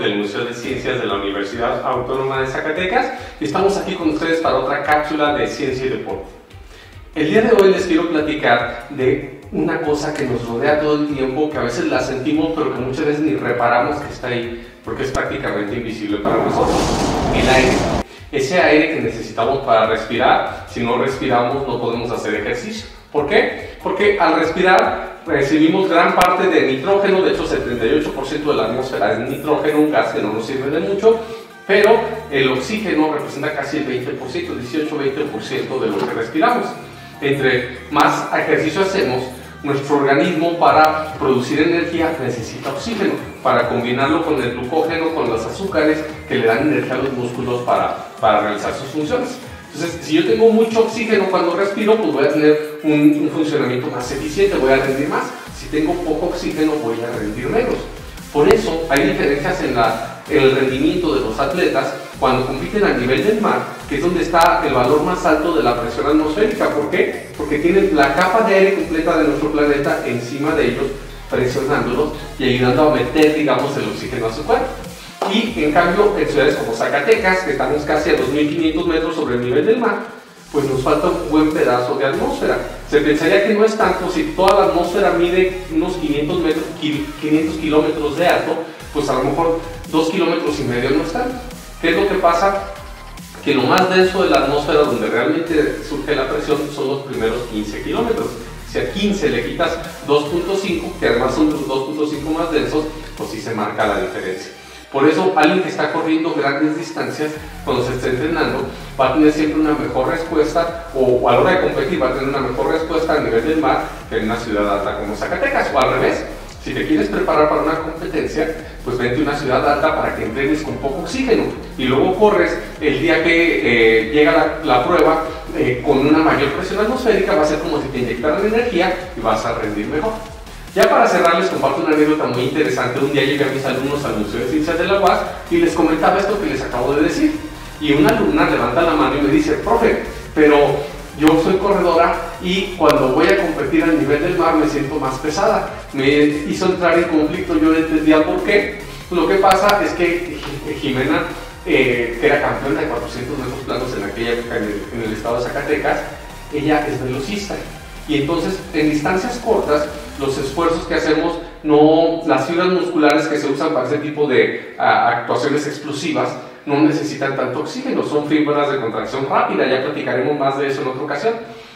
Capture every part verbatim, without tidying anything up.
del Museo de Ciencias de la Universidad Autónoma de Zacatecas y estamos aquí con ustedes para otra cápsula de Ciencia y Deporte. El día de hoy les quiero platicar de una cosa que nos rodea todo el tiempo, que a veces la sentimos pero que muchas veces ni reparamos que está ahí porque es prácticamente invisible para nosotros: el aire. Ese aire que necesitamos para respirar. Si no respiramos no podemos hacer ejercicio. ¿Por qué? Porque al respirar recibimos gran parte de nitrógeno. De hecho, setenta y ocho por ciento de la atmósfera es nitrógeno, un gas que no nos sirve de mucho, pero el oxígeno representa casi el veinte por ciento, dieciocho a veinte por ciento de lo que respiramos. Entre más ejercicio hacemos, nuestro organismo, para producir energía, necesita oxígeno para combinarlo con el glucógeno, con los azúcares que le dan energía a los músculos para, para realizar sus funciones. Entonces, si yo tengo mucho oxígeno cuando respiro, pues voy a tener un, un funcionamiento más eficiente, voy a rendir más. Si tengo poco oxígeno, voy a rendir menos. Por eso hay diferencias en, la, en el rendimiento de los atletas cuando compiten a nivel del mar, que es donde está el valor más alto de la presión atmosférica. ¿Por qué? Porque tienen la capa de aire completa de nuestro planeta encima de ellos, presionándolos y ayudando a meter, digamos, el oxígeno a su cuerpo. Y en cambio, en ciudades como Zacatecas, que estamos casi a dos mil quinientos metros sobre el nivel del mar, pues nos falta un buen pedazo de atmósfera. Se pensaría que no es tanto. Si toda la atmósfera mide unos quinientos metros, quinientos kilómetros de alto, pues a lo mejor dos kilómetros y medio no es tanto. ¿Qué es lo que pasa? Que lo más denso de la atmósfera, donde realmente surge la presión, son los primeros quince kilómetros. Si a quince le quitas dos punto cinco, que además son los dos punto cinco más densos, pues sí se marca la diferencia. Por eso, alguien que está corriendo grandes distancias, cuando se está entrenando, va a tener siempre una mejor respuesta, o a la hora de competir va a tener una mejor respuesta a nivel del mar que en una ciudad alta como Zacatecas. O al revés, si te quieres preparar para una competencia, pues vente a una ciudad alta para que entrenes con poco oxígeno y luego corres el día que eh, llega la, la prueba eh, con una mayor presión atmosférica. Va a ser como si te inyectaran energía y vas a rendir mejor. Ya para cerrar, les comparto una anécdota muy interesante. Un día llegué a mis alumnos al Museo de Ciencias de la U A S y les comentaba esto que les acabo de decir. Y una alumna levanta la mano y me dice: profe, pero yo soy corredora y cuando voy a competir a nivel del mar me siento más pesada. Me hizo entrar en conflicto, yo no entendía por qué. Lo que pasa es que Jimena, eh, que era campeona de cuatrocientos metros planos en aquella época en el, en el estado de Zacatecas, ella es velocista. Y entonces, en distancias cortas, los esfuerzos que hacemos, no, las fibras musculares que se usan para ese tipo de uh, actuaciones explosivas, no necesitan tanto oxígeno, son fibras de contracción rápida. Ya platicaremos más de eso en otra ocasión.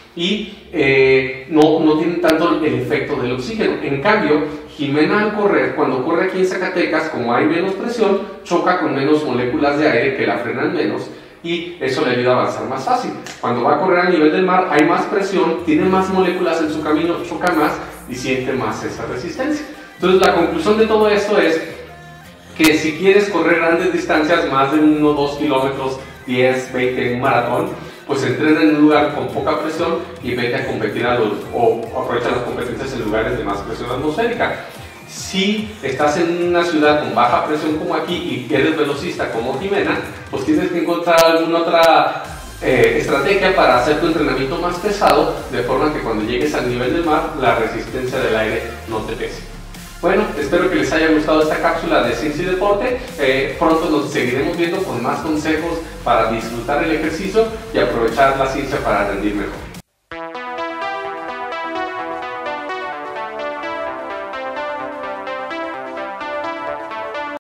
Y eh, no, no tienen tanto el efecto del oxígeno. En cambio, Jimena, al correr, cuando corre aquí en Zacatecas, como hay menos presión, choca con menos moléculas de aire que la frenan menos, y eso le ayuda a avanzar más fácil. Cuando va a correr a nivel del mar hay más presión, tiene más moléculas en su camino, choca más y siente más esa resistencia. Entonces, la conclusión de todo esto es que si quieres correr grandes distancias, más de uno o dos kilómetros, diez, veinte en un maratón, pues entrena en un lugar con poca presión y vete a competir a los, o aprovecha las competencias en lugares de más presión atmosférica. Si estás en una ciudad con baja presión como aquí y eres velocista como Jimena, pues tienes que encontrar alguna otra eh, estrategia para hacer tu entrenamiento más pesado, de forma que cuando llegues al nivel del mar, la resistencia del aire no te pese. Bueno, espero que les haya gustado esta cápsula de Ciencia y Deporte. Eh, pronto nos seguiremos viendo con más consejos para disfrutar el ejercicio y aprovechar la ciencia para rendir mejor.